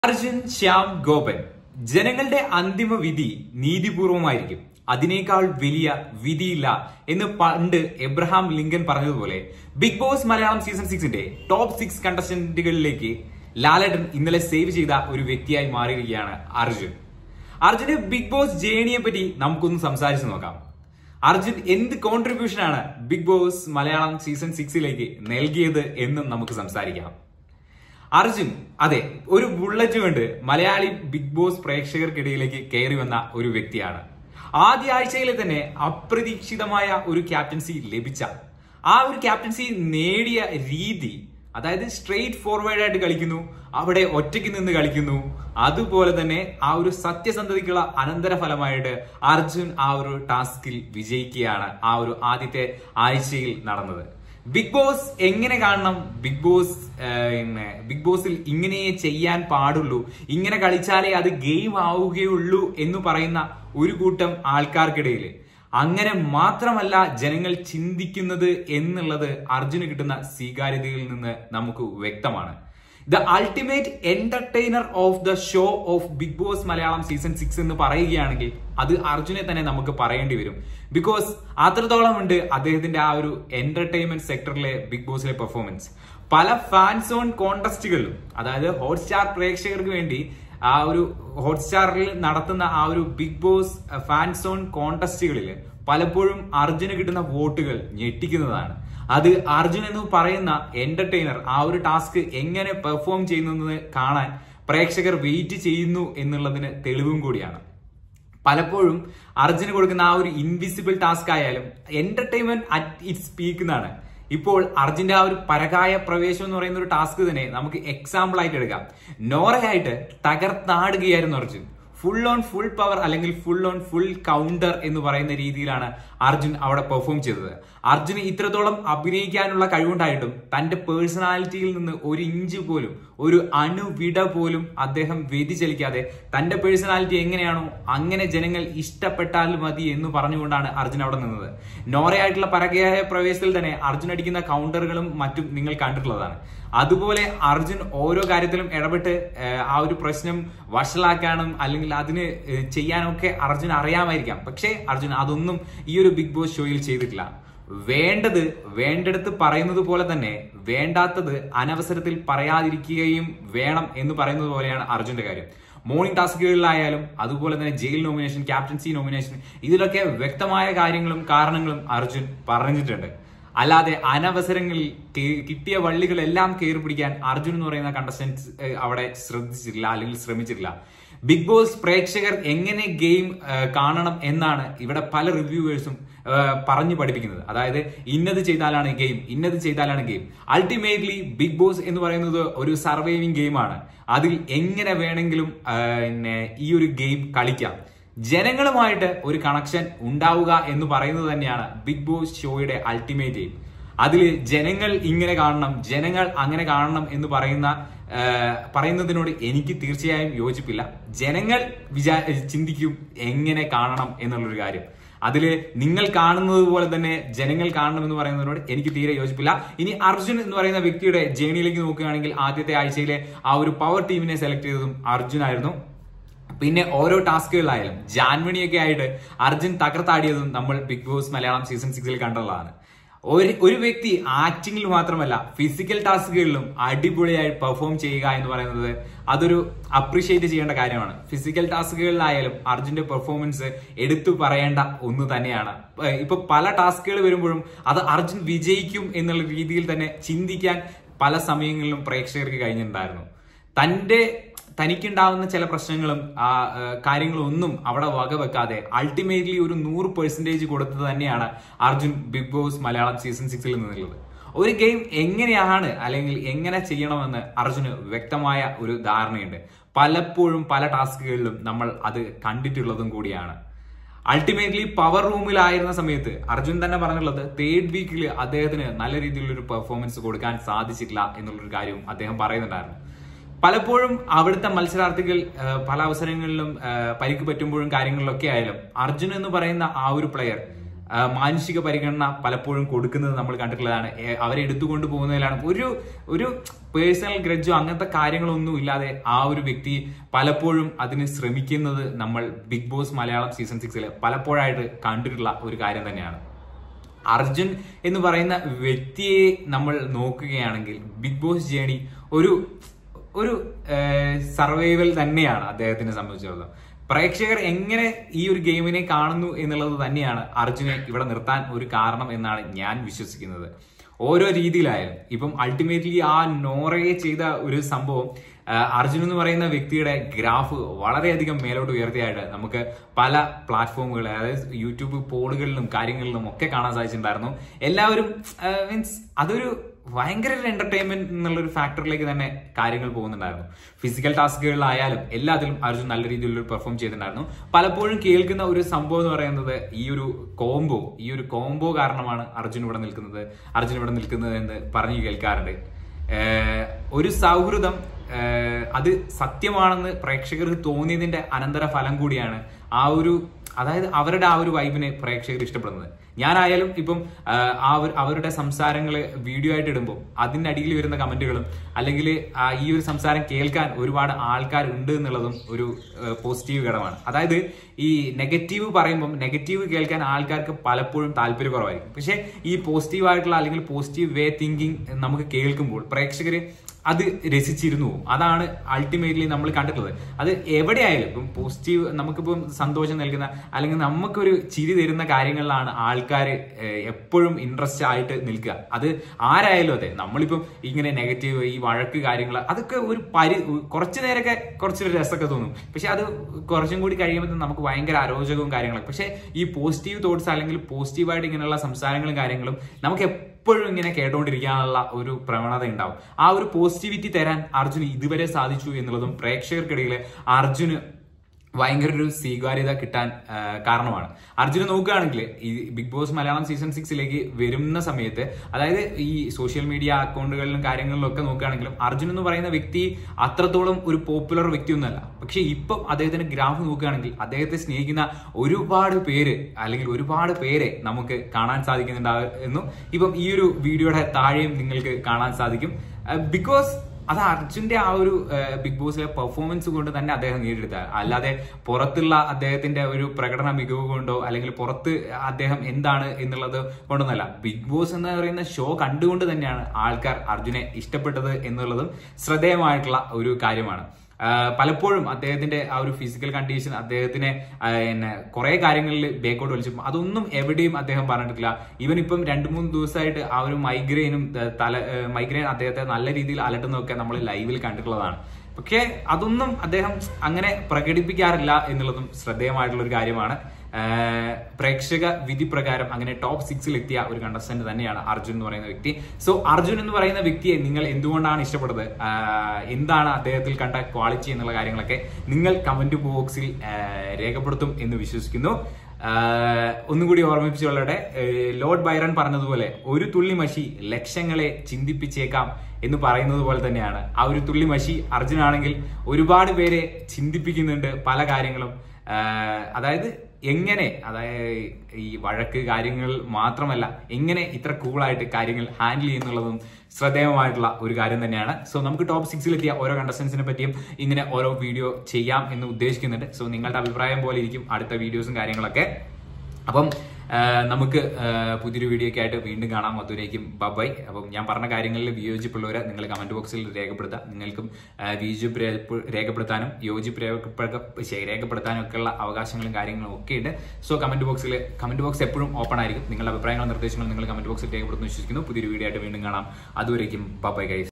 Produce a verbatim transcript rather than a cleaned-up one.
അർജുൻ ശ്യാം ഗോപൻ ജനങ്ങളുടെ അന്തിമ വിധി നീതിപൂർവമായിരിക്കും. അതിനേക്കാൾ വലിയ വിധിയില്ല എന്ന് പണ്ട് എബ്രഹാം ലിങ്കൻ പറഞ്ഞതുപോലെ ബിഗ് ബോസ് മലയാളം സീസൺ സിക്സിന്റെ ടോപ്പ് സിക്സ് കണ്ടസ്റ്റന്റുകളിലേക്ക് ലാലേട്ടൻ ഇന്നലെ സേവ് ചെയ്ത ഒരു വ്യക്തിയായി മാറിയിരിക്കുകയാണ് അർജുൻ. അർജുന്റെ ബിഗ് ബോസ് ജേണിയെ പറ്റി നമുക്കൊന്ന് സംസാരിച്ചു നോക്കാം. അർജുൻ എന്ത് കോൺട്രിബ്യൂഷനാണ് ബിഗ് ബോസ് മലയാളം സീസൺ സിക്സിലേക്ക് നൽകിയത് എന്നും നമുക്ക് സംസാരിക്കാം. അർജുൻ അതെ ഒരു ബുള്ളറ്റ് കൊണ്ട് മലയാളി ബിഗ് ബോസ് പ്രേക്ഷകർക്കിടയിലേക്ക് കയറി വന്ന ഒരു വ്യക്തിയാണ്. ആദ്യ ആഴ്ചയിലെ തന്നെ അപ്രതീക്ഷിതമായ ഒരു ക്യാപ്റ്റൻസി ലഭിച്ച ആ ഒരു ക്യാപ്റ്റൻസി നേടിയ രീതി, അതായത് സ്ട്രെയിറ്റ് ഫോർവേഡ് ആയിട്ട് കളിക്കുന്നു, അവിടെ ഒറ്റയ്ക്ക് നിന്ന് കളിക്കുന്നു. അതുപോലെ തന്നെ ആ ഒരു സത്യസന്ധതയ്ക്കുള്ള അനന്തരഫലമായിട്ട് അർജുൻ ആ ഒരു ടാസ്കിൽ വിജയിക്കുകയാണ് ആ ഒരു ആദ്യത്തെ ആഴ്ചയിൽ നടന്നത്. ബിഗ് ബോസ് എങ്ങനെ കാണണം, ബിഗ് ബോസ് ബിഗ് ബോസിൽ ഇങ്ങനെ ചെയ്യാൻ പാടുള്ളൂ, ഇങ്ങനെ കളിച്ചാലേ അത് ഗെയിം ആവുകയുള്ളൂ എന്ന് പറയുന്ന ഒരു കൂട്ടം ആൾക്കാർക്കിടയിൽ അങ്ങനെ മാത്രമല്ല ജനങ്ങൾ ചിന്തിക്കുന്നത് എന്നുള്ളത് അർജുന് കിട്ടുന്ന സ്വീകാര്യതയിൽ നിന്ന് നമുക്ക് വ്യക്തമാണ്. The ultimate entertainer of the show of big boss Malayalam season six എന്ന് പറയുകയാണെങ്കിൽ അത് അർജുനെ തന്നെ നമുക്ക് പറയേണ്ടി വരും. ബിക്കോസ് അത്രത്തോളം ഉണ്ട് അദ്ദേഹത്തിന്റെ ആ ഒരു എന്റർടൈൻമെന്റ് സെക്ടറിലെ ബിഗ് ബോസിലെ പെർഫോമൻസ്. പല ഫാൻസ് ഓൺ കോൺടെസ്റ്റുകളിലും, അതായത് ഹോട്ട്സ്റ്റാർ പ്രേക്ഷകർക്ക് വേണ്ടി ആ ഒരു ഹോട്ട്സ്റ്റാറിൽ നടത്തുന്ന ആ ഒരു ബിഗ് ബോസ് ഫാൻസ് ഓൺ കോൺടെസ്റ്റുകളിൽ പലപ്പോഴും അർജുന് കിട്ടുന്ന വോട്ടുകൾ ഞെട്ടിക്കുന്നതാണ്. അത് അർജുൻ എന്ന് പറയുന്ന എന്റർടൈനർ ആ ഒരു ടാസ്ക് എങ്ങനെ പെർഫോം ചെയ്യുന്നത് കാണാൻ പ്രേക്ഷകർ വെയിറ്റ് ചെയ്യുന്നു എന്നുള്ളതിന് തെളിവും കൂടിയാണ്. പലപ്പോഴും അർജുന് കൊടുക്കുന്ന ആ ഒരു ഇൻവിസിബിൾ ടാസ്ക് ആയാലും എന്റർടൈൻമെന്റ് അറ്റ് ഇറ്റ്സ് പീക്ക് എന്നാണ്. ഇപ്പോൾ അർജുന്റെ ആ ഒരു പരകായ പ്രവേശം എന്ന് പറയുന്ന ഒരു ടാസ്ക് തന്നെ നമുക്ക് എക്സാമ്പിൾ ആയിട്ട് എടുക്കാം. നോറയായിട്ട് തകർത്താടുകയായിരുന്നു Arjun. Full on full power അല്ലെങ്കിൽ ഫുൾ ഓൺ ഫുൾ കൗണ്ടർ എന്ന് പറയുന്ന രീതിയിലാണ് അർജുൻ അവിടെ പെർഫോം ചെയ്തത്. അർജുന് ഇത്രത്തോളം അഭിനയിക്കാനുള്ള കഴിവുണ്ടായിട്ടും തന്റെ പേഴ്സണാലിറ്റിയിൽ നിന്ന് ഒരു ഇഞ്ച് പോലും, ഒരു അണുവിട പോലും അദ്ദേഹം വ്യതിചലിക്കാതെ തന്റെ പേഴ്സണാലിറ്റി എങ്ങനെയാണോ അങ്ങനെ ജനങ്ങൾ ഇഷ്ടപ്പെട്ടാൽ മതി എന്ന് പറഞ്ഞുകൊണ്ടാണ് അർജുൻ അവിടെ നിന്നത്. നോറയായിട്ടുള്ള പരകയായ പ്രവേശത്തിൽ തന്നെ അർജുൻ അടിക്കുന്ന കൗണ്ടറുകളും മറ്റും നിങ്ങൾ കണ്ടിട്ടുള്ളതാണ്. അതുപോലെ അർജുൻ ഓരോ കാര്യത്തിലും ഇടപെട്ട് ആ ഒരു പ്രശ്നം വഷളാക്കാനും അല്ലെങ്കിൽ അതിന് ചെയ്യാനൊക്കെ അർജുൻ അറിയാമായിരിക്കാം. പക്ഷേ അർജുൻ അതൊന്നും ഈ ഒരു ബിഗ് ബോസ് ഷോയിൽ ചെയ്തിട്ടില്ല. വേണ്ടത് വേണ്ടടുത്ത് പറയുന്നത് പോലെ തന്നെ വേണ്ടാത്തത് അനവസരത്തിൽ പറയാതിരിക്കുകയും വേണം എന്ന് പറയുന്നത് പോലെയാണ് അർജുന്റെ കാര്യം. മോർണിംഗ് ടാസ്കുകളിലായാലും അതുപോലെ തന്നെ ജയിൽ നോമിനേഷൻ, ക്യാപ്റ്റൻസി നോമിനേഷൻ, ഇതിലൊക്കെ വ്യക്തമായ കാര്യങ്ങളും കാരണങ്ങളും അർജുൻ പറഞ്ഞിട്ടുണ്ട്. അല്ലാതെ അനവസരങ്ങളിൽ കിട്ടിയ വള്ളികളെല്ലാം കയറി പിടിക്കാൻ അർജുൻ എന്ന് പറയുന്ന കണ്ടസ്റ്റന്റ് അവിടെ ശ്രദ്ധിച്ചിട്ടില്ല അല്ലെങ്കിൽ ശ്രമിച്ചിട്ടില്ല. ബിഗ് ബോസ് പ്രേക്ഷകർ എങ്ങനെ ഗെയിം കാണണം എന്നാണ് ഇവിടെ പല റിവ്യൂവേഴ്സും പറഞ്ഞു പഠിപ്പിക്കുന്നത്. അതായത് ഇന്നത് ചെയ്താലാണ് ഗെയിം, ഇന്നത് ചെയ്താലാണ് ഗെയിം. അൾട്ടിമേറ്റ്ലി ബിഗ് ബോസ് എന്ന് പറയുന്നത് ഒരു സർവൈവിംഗ് ഗെയിമാണ്. അതിൽ എങ്ങനെ വേണമെങ്കിലും ഈ ഒരു ഗെയിം കളിക്കാം. ജനങ്ങളുമായിട്ട് ഒരു കണക്ഷൻ ഉണ്ടാവുക എന്ന് പറയുന്നത് തന്നെയാണ് ബിഗ് ബോസ് ഷോയുടെ അൾട്ടിമേറ്റ് എയിം. അതിൽ ജനങ്ങൾ ഇങ്ങനെ കാണണം, ജനങ്ങൾ അങ്ങനെ കാണണം എന്ന് പറയുന്ന പറയുന്നതിനോട് എനിക്ക് തീർച്ചയായും യോജിപ്പില്ല. ജനങ്ങൾ വിചാ ചിന്തിക്കും എങ്ങനെ കാണണം എന്നുള്ളൊരു കാര്യം. അതില് നിങ്ങൾ കാണുന്നത് പോലെ തന്നെ ജനങ്ങൾ കാണണം എന്ന് പറയുന്നതിനോട് എനിക്ക് തീരെ യോജിപ്പില്ല. ഇനി അർജുൻ എന്ന് പറയുന്ന വ്യക്തിയുടെ ജേണിയിലേക്ക് നോക്കുകയാണെങ്കിൽ ആദ്യത്തെ ആഴ്ചയിലെ ആ ഒരു പവർ ടീമിനെ സെലക്ട് ചെയ്തതും അർജുൻ ആയിരുന്നു. പിന്നെ ഓരോ ടാസ്കുകളിലായാലും ജാൻമണിയൊക്കെ ആയിട്ട് അർജുൻ തകർത്താടിയതും നമ്മൾ ബിഗ് ബോസ് മലയാളം സീസൺ സിക്സിൽ കണ്ടുള്ളതാണ്. ഒരു ഒരു വ്യക്തി ആക്ടിങ്ങിൽ മാത്രമല്ല ഫിസിക്കൽ ടാസ്കുകളിലും അടിപൊളിയായി പെർഫോം ചെയ്യുക എന്ന് പറയുന്നത് അതൊരു അപ്രീഷിയേറ്റ് ചെയ്യേണ്ട കാര്യമാണ്. ഫിസിക്കൽ ടാസ്കുകളിലായാലും അർജുന്റെ പെർഫോമൻസ് എടുത്തു പറയേണ്ട ഒന്ന് തന്നെയാണ്. ഇപ്പൊ പല ടാസ്കുകൾ വരുമ്പോഴും അത് അർജുൻ വിജയിക്കും എന്നുള്ള രീതിയിൽ തന്നെ ചിന്തിക്കാൻ പല സമയങ്ങളിലും പ്രേക്ഷകർക്ക് കഴിഞ്ഞിട്ടുണ്ടായിരുന്നു. തന്റെ തനിക്കുണ്ടാവുന്ന ചില പ്രശ്നങ്ങളും ആ കാര്യങ്ങളും ഒന്നും അവിടെ വകവെക്കാതെ അൾട്ടിമേറ്റ്ലി ഒരു നൂറ് പെർസെന്റേജ് കൊടുത്തത് തന്നെയാണ് Arjun big boss Malayalam season സിക്സിൽ നിന്നുള്ളത്. ഒരു ഗെയിം എങ്ങനെയാണ് അല്ലെങ്കിൽ എങ്ങനെ ചെയ്യണമെന്ന് അർജുന് വ്യക്തമായ ഒരു ധാരണയുണ്ട്. പലപ്പോഴും പല ടാസ്കുകളിലും നമ്മൾ അത് കണ്ടിട്ടുള്ളതും കൂടിയാണ്. അൾട്ടിമേറ്റ്ലി പവർ റൂമിലായിരുന്ന സമയത്ത് അർജുൻ തന്നെ പറഞ്ഞുള്ളത് തേർഡ് വീക്കിൽ അദ്ദേഹത്തിന് നല്ല രീതിയിലുള്ള ഒരു പെർഫോമൻസ് കൊടുക്കാൻ സാധിച്ചിട്ടില്ല എന്നുള്ളൊരു കാര്യവും അദ്ദേഹം പറയുന്നുണ്ടായിരുന്നു. പലപ്പോഴും അവിടുത്തെ മത്സരാർത്ഥികൾ പല അവസരങ്ങളിലും പരിക്ക് പറ്റുമ്പോഴും കാര്യങ്ങളിലൊക്കെ ആയാലും അർജുൻ എന്ന് പറയുന്ന ആ ഒരു പ്ലെയർ മാനുഷിക പരിഗണന പലപ്പോഴും കൊടുക്കുന്നത് നമ്മൾ കണ്ടിട്ടുള്ളതാണ്. അവരെ എടുത്തുകൊണ്ട് പോകുന്നതിലാണ് ഒരു ഒരു പേഴ്സണൽ ഗ്രഡ്ജോ അങ്ങനത്തെ കാര്യങ്ങളൊന്നും ഇല്ലാതെ ആ ഒരു വ്യക്തി പലപ്പോഴും അതിന് ശ്രമിക്കുന്നത് നമ്മൾ ബിഗ് ബോസ് മലയാളം സീസൺ സിക്സിൽ പലപ്പോഴായിട്ട് കണ്ടിട്ടുള്ള ഒരു കാര്യം തന്നെയാണ്. അർജുൻ എന്ന് പറയുന്ന വ്യക്തിയെ നമ്മൾ നോക്കുകയാണെങ്കിൽ ബിഗ് ബോസ് ജേണി ഒരു ഒരു സർവൈവൽ തന്നെയാണ് അദ്ദേഹത്തിനെ സംബന്ധിച്ചിടത്തോളം. പ്രേക്ഷകർ എങ്ങനെ ഈ ഒരു ഗെയിമിനെ കാണുന്നു എന്നുള്ളത് തന്നെയാണ് അർജുനെ ഇവിടെ നിർത്താൻ ഒരു കാരണം എന്നാണ് ഞാൻ വിശ്വസിക്കുന്നത്. ഓരോ രീതിയിലായാലും ഇപ്പം അൾട്ടിമേറ്റ്ലി ആ നോറയെ ചെയ്ത ഒരു സംഭവം അർജുൻ എന്ന് പറയുന്ന വ്യക്തിയുടെ ഗ്രാഫ് വളരെയധികം മേലോട്ട് ഉയർത്തിയായിട്ട് നമുക്ക് പല പ്ലാറ്റ്ഫോമുകൾ, അതായത് യൂട്യൂബ് പോളുകളിലും കാര്യങ്ങളിലും ഒക്കെ കാണാൻ സാധിച്ചിട്ടുണ്ടായിരുന്നു. എല്ലാവരും മീൻസ് അതൊരു ഭയങ്കര ഒരു എന്റർടൈൻമെന്റ് എന്നുള്ള ഒരു ഫാക്ടറിലേക്ക് തന്നെ കാര്യങ്ങൾ പോകുന്നുണ്ടായിരുന്നു. ഫിസിക്കൽ ടാസ്കുകളിലായാലും എല്ലാത്തിലും അർജുൻ നല്ല രീതിയിൽ പെർഫോം ചെയ്തിട്ടുണ്ടായിരുന്നു. പലപ്പോഴും കേൾക്കുന്ന ഒരു സംഭവം എന്ന് പറയുന്നത് ഈ ഒരു കോംബോ ഈ ഒരു കോംബോ കാരണമാണ് അർജുൻ ഇവിടെ നിൽക്കുന്നത് അർജുൻ ഇവിടെ നിൽക്കുന്നത് എന്ന് പറഞ്ഞു കേൾക്കാറുണ്ട്. ഒരു സൗഹൃദം അത് സത്യമാണെന്ന് പ്രേക്ഷകർക്ക് തോന്നിയതിന്റെ അനന്തര ഫലം കൂടിയാണ് ആ ഒരു, അതായത് അവരുടെ ആ ഒരു വൈബിനെ പ്രേക്ഷകർ ഇഷ്ടപ്പെടുന്നത്. ഞാനായാലും ഇപ്പം അവരുടെ സംസാരങ്ങൾ വീഡിയോ ആയിട്ട് ഇടുമ്പോൾ അതിന്റെ അടിയിൽ വരുന്ന കമന്റുകളും അല്ലെങ്കിൽ ഈ ഒരു സംസാരം കേൾക്കാൻ ഒരുപാട് ആൾക്കാർ ഉണ്ട് എന്നുള്ളതും ഒരു പോസിറ്റീവ് ഘടകമാണ്. അതായത് ഈ നെഗറ്റീവ് പറയുമ്പം നെഗറ്റീവ് കേൾക്കാൻ ആൾക്കാർക്ക് പലപ്പോഴും താല്പര്യക്കുറവായിരിക്കും. പക്ഷെ ഈ പോസിറ്റീവ് ആയിട്ടുള്ള അല്ലെങ്കിൽ പോസിറ്റീവ് വേ തിങ്കിങ് നമുക്ക് കേൾക്കുമ്പോൾ പ്രേക്ഷകര് അത് രസിച്ചിരുന്നു. അതാണ് അൾട്ടിമേറ്റ്ലി നമ്മൾ കണ്ടിട്ടുള്ളത്. അത് എവിടെയായാലും ഇപ്പം പോസിറ്റീവ് നമുക്കിപ്പം സന്തോഷം നൽകുന്ന അല്ലെങ്കിൽ നമുക്കൊരു ചിരി തരുന്ന കാര്യങ്ങളിലാണ് ആൾക്കാർ എപ്പോഴും ഇൻട്രസ്റ്റ് ആയിട്ട് നിൽക്കുക. അത് ആരായാലും അതെ. നമ്മളിപ്പം ഇങ്ങനെ നെഗറ്റീവ് ഈ വഴക്ക് കാര്യങ്ങൾ അതൊക്കെ ഒരു പരി കുറച്ചു നേരമൊക്കെ കുറച്ചൊരു രസമൊക്കെ തോന്നും. പക്ഷെ അത് കുറച്ചും കൂടി കഴിയുമ്പോൾ നമുക്ക് ഭയങ്കര അരോചകവും കാര്യങ്ങളൊക്കെ. പക്ഷെ ഈ പോസിറ്റീവ് തോട്ട്സ് അല്ലെങ്കിൽ പോസിറ്റീവായിട്ട് ഇങ്ങനെയുള്ള സംസാരങ്ങളും കാര്യങ്ങളും നമുക്ക് എപ്പോഴും ഇങ്ങനെ കേട്ടോണ്ടിരിക്കാനുള്ള ഒരു പ്രവണത ഉണ്ടാവും. ആ ഒരു പോസിറ്റിവിറ്റി തരാൻ അർജുന് ഇതുവരെ സാധിച്ചു എന്നുള്ളതും പ്രേക്ഷകർക്കിടയിൽ അർജുന് ഭയങ്കര ഒരു സ്വീകാര്യത കിട്ടാൻ കാരണമാണ്. അർജുനെ നോക്കുകയാണെങ്കിൽ ഈ ബിഗ് ബോസ് മലയാളം സീസൺ സിക്സിലേക്ക് വരുന്ന സമയത്ത്, അതായത് ഈ സോഷ്യൽ മീഡിയ അക്കൗണ്ടുകളിലും കാര്യങ്ങളിലും ഒക്കെ നോക്കുകയാണെങ്കിലും അർജുൻ എന്ന് പറയുന്ന വ്യക്തി അത്രത്തോളം ഒരു പോപ്പുലർ വ്യക്തിയൊന്നുമല്ല. പക്ഷെ ഇപ്പം അദ്ദേഹത്തിന്റെ ഗ്രാഫ് നോക്കുകയാണെങ്കിൽ അദ്ദേഹത്തെ സ്നേഹിക്കുന്ന ഒരുപാട് പേര് അല്ലെങ്കിൽ ഒരുപാട് പേരെ നമുക്ക് കാണാൻ സാധിക്കുന്നുണ്ടാകുന്നു. ഇപ്പം ഈ ഒരു വീഡിയോയുടെ താഴെയും നിങ്ങൾക്ക് കാണാൻ സാധിക്കും. ബിക്കോസ് അത് അർജുന്റെ ആ ഒരു ബിഗ് ബോസിലെ പെർഫോമൻസ് കൊണ്ട് തന്നെ അദ്ദേഹം നേടിയെടുത്ത, അല്ലാതെ പുറത്തുള്ള അദ്ദേഹത്തിന്റെ ഒരു പ്രകടന മികവ് കൊണ്ടോ അല്ലെങ്കിൽ പുറത്ത് അദ്ദേഹം എന്താണ് എന്നുള്ളത് കൊണ്ടൊന്നല്ല. ബിഗ് ബോസ് എന്ന് പറയുന്ന ഷോ കണ്ടുകൊണ്ട് തന്നെയാണ് ആൾക്കാർ അർജുനെ ഇഷ്ടപ്പെട്ടത് എന്നുള്ളതും ശ്രദ്ധേയമായിട്ടുള്ള ഒരു കാര്യമാണ്. പലപ്പോഴും അദ്ദേഹത്തിന്റെ ആ ഒരു ഫിസിക്കൽ കണ്ടീഷൻ അദ്ദേഹത്തിനെ പിന്നെ കുറെ കാര്യങ്ങളിൽ ബേക്കോട്ട് വലിച്ചു. അതൊന്നും എവിടെയും അദ്ദേഹം പറഞ്ഞിട്ടില്ല. ഈവൻ ഇപ്പം രണ്ടു മൂന്ന് ദിവസമായിട്ട് ആ ഒരു മൈഗ്രെയിനും തല മൈഗ്രെയിൻ അദ്ദേഹത്തെ നല്ല രീതിയിൽ അലട്ടുന്നതൊക്കെ നമ്മൾ ലൈവിൽ കണ്ടിട്ടുള്ളതാണ്. പക്ഷേ അതൊന്നും അദ്ദേഹം അങ്ങനെ പ്രകടിപ്പിക്കാറില്ല എന്നുള്ളതും ശ്രദ്ധേയമായിട്ടുള്ള ഒരു കാര്യമാണ്. പ്രേക്ഷക വിധി പ്രകാരം അങ്ങനെ ടോപ്പ് സിക്സിൽ എത്തിയ ഒരു കണ്ടസ്റ്റന്റ് തന്നെയാണ് അർജുൻ എന്ന് പറയുന്ന വ്യക്തി. സോ അർജുൻ എന്ന് പറയുന്ന വ്യക്തിയെ നിങ്ങൾ എന്തുകൊണ്ടാണ് ഇഷ്ടപ്പെട്ടത്, എന്താണ് അദ്ദേഹത്തിൽ കണ്ട ക്വാളിറ്റി എന്നുള്ള കാര്യങ്ങളൊക്കെ നിങ്ങൾ കമന്റ് ബോക്സിൽ രേഖപ്പെടുത്തും എന്ന് വിശ്വസിക്കുന്നു. ഒന്നുകൂടി ഓർമ്മിപ്പിച്ചുകൊള്ളട്ടെ, ലോർഡ് ബൈറൺ പറഞ്ഞതുപോലെ ഒരു തുള്ളി മഷി ലക്ഷങ്ങളെ ചിന്തിപ്പിച്ചേക്കാം എന്ന് പറയുന്നത് പോലെ തന്നെയാണ് ആ ഒരു തുള്ളി മഷി അർജുനാണെങ്കിൽ ഒരുപാട് പേരെ ചിന്തിപ്പിക്കുന്നുണ്ട് പല കാര്യങ്ങളും. അതായത് എങ്ങനെ, അതായത് ഈ വഴക്ക് കാര്യങ്ങൾ മാത്രമല്ല എങ്ങനെ ഇത്ര കൂളായിട്ട് കാര്യങ്ങൾ ഹാൻഡിൽ ചെയ്യുന്നുള്ളതും ശ്രദ്ധേയമായിട്ടുള്ള ഒരു കാര്യം തന്നെയാണ്. സോ നമുക്ക് ടോപ്പ് സിക്സിലെത്തിയ ഓരോ കണ്ടസ്റ്റൻസിനെ പറ്റിയും ഇങ്ങനെ ഓരോ വീഡിയോ ചെയ്യാം എന്ന് ഉദ്ദേശിക്കുന്നുണ്ട്. സോ നിങ്ങളുടെ അഭിപ്രായം പോലെ ഇരിക്കും അടുത്ത വീഡിയോസും കാര്യങ്ങളൊക്കെ. അപ്പം നമുക്ക് പുതിയൊരു വീഡിയോ ഒക്കെ ആയിട്ട് വീണ്ടും കാണാം. അതുവരേക്കും ബൈ. അപ്പം ഞാൻ പറഞ്ഞ കാര്യങ്ങളിൽ വിയോജിപ്പുള്ളവരെ നിങ്ങൾ കമന്റ് ബോക്സിൽ രേഖപ്പെടുത്താം. നിങ്ങൾക്കും വിയോജിപ്പ് രേഖപ്പെടുത്താനും യോജിപ്പ് രേഖപ്പെടുത്താനും ഒക്കെയുള്ള അവകാശങ്ങളും കാര്യങ്ങളും ഒക്കെ ഉണ്ട്. സോ കമന്റ് ബോക്സിൽ കമന്റ് ബോക്സ് എപ്പോഴും ഓപ്പൺ ആയിരിക്കും. നിങ്ങളുടെ അഭിപ്രായങ്ങളും നിർദ്ദേശങ്ങളും നിങ്ങൾ കമന്റ് ബോക്സിൽ രേഖപ്പെടുത്തുന്നു വിശ്വസിക്കുന്നു. പുതിയൊരു വീഡിയോ ആയിട്ട് വീണ്ടും കാണാം. അതുവരേക്കും ബൈ ഗൈസ്.